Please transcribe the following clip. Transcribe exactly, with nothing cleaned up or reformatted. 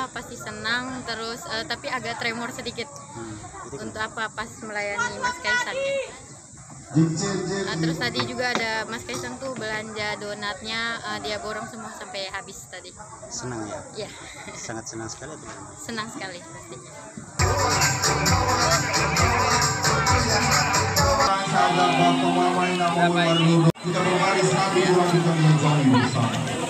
ya pasti senang, terus uh, tapi agak tremor sedikit. Hmm, untuk apa pas melayani Mas Kaisang ya. Nah, terus tadi juga ada Mas Kaisang tuh belanja donatnya, uh, dia borong semua sampai habis tadi. Senang ya? Iya. Sangat senang sekali. Senang sekali pastinya. Kita berbaris nanti orang kita menjadi bersama.